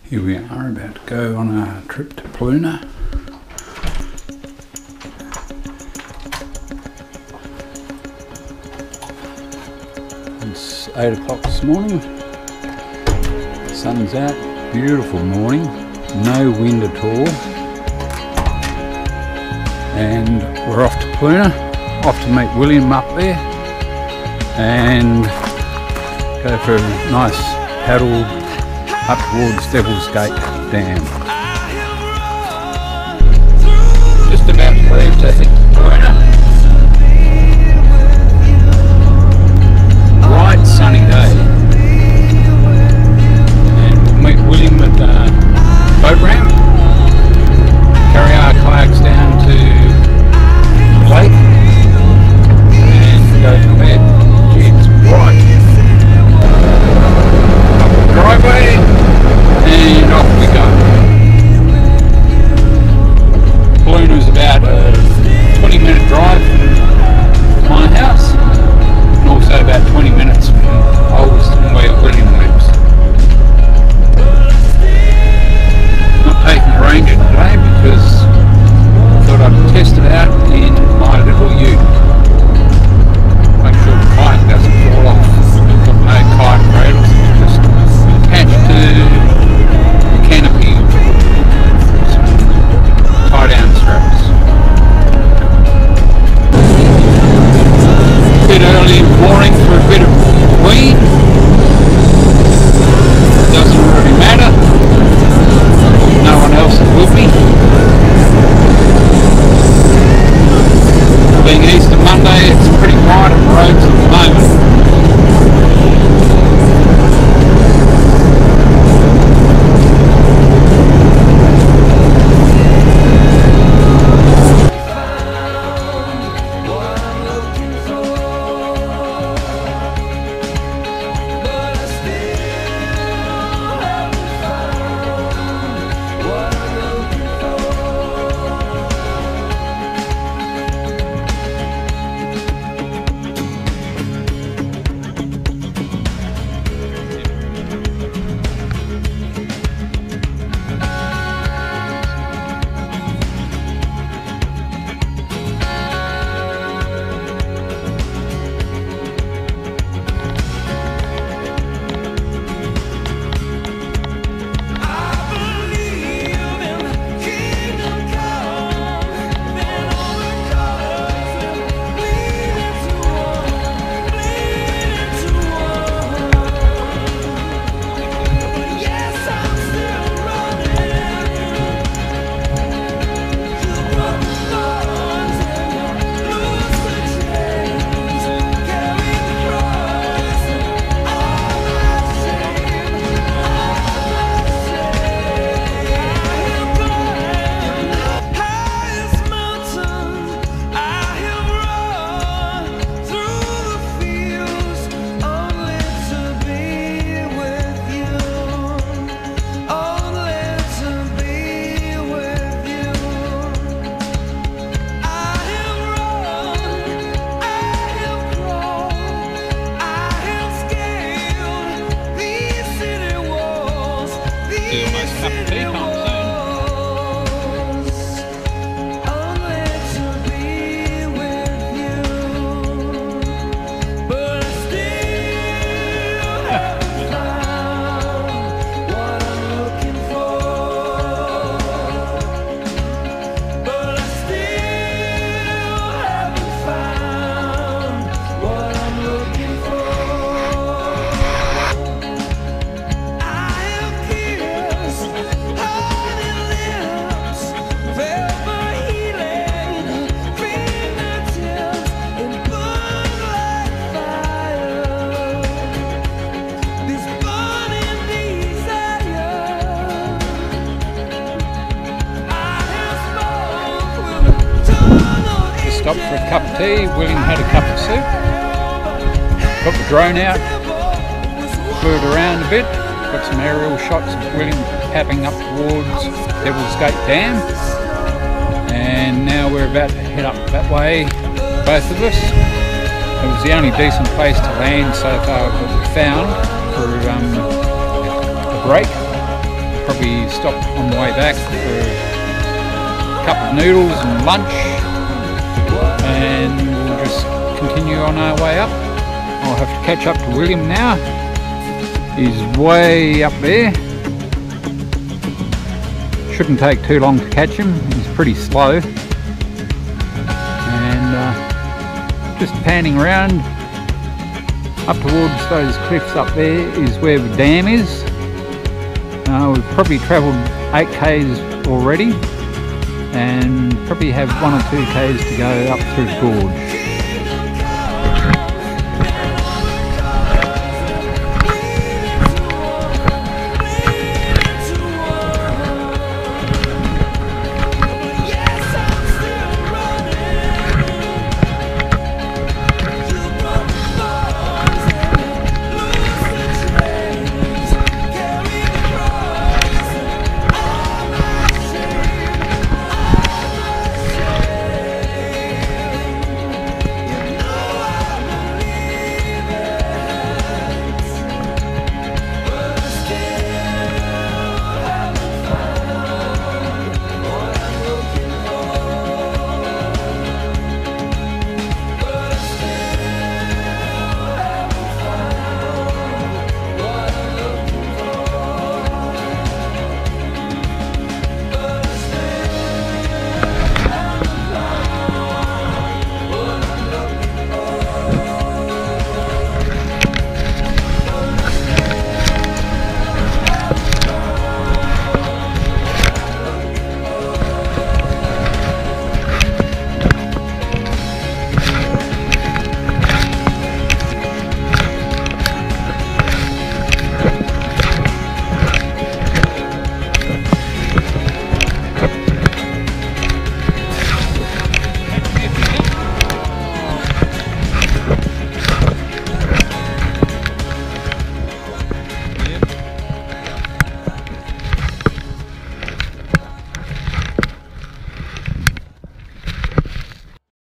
Here we are about to go on a trip to Paloona. It's 8 o'clock this morning. The sun's out, beautiful morning, no wind at all. And we're off to Paloona, off to meet William up there and go for a nice paddle up towards Devil's Gate Dam. Just about to leave to Paloona. Bright sunny day. And we'll meet William at the boat ramp. Carry our kayaks down to the lake and go from there. Gee, it's bright. Up the driveway. And off we go. Paloona is about a 20-minute drive from my house, and also about 20 minutes from Ulverstone where William lives. Not taking the Ranger today because I thought I'd test it out in my little ute. Make sure the kayak doesn't fall off. I've got no kayak cradles, just attached to canopy, tie down straps. A bit early in the morning for a bit of weed. Doesn't really matter. No one else is with me. Being Easter Monday, it's pretty quiet on the roads at the moment. Stopped for a cup of tea. William had a cup of soup. Got the drone out, flew it around a bit, got some aerial shots of William paddling up towards Devil's Gate Dam, and now we're about to head up that way, both of us. It was the only decent place to land so far that we found for a break. probably stop on the way back for a cup of noodles and lunch, and we'll just continue on our way up. I'll have to catch up to William now. He's way up there. Shouldn't take too long to catch him, he's pretty slow. And just panning around up towards those cliffs up there is where the dam is. We've probably travelled 8 k's already and probably have 1 or 2 k's to go up through the gorge.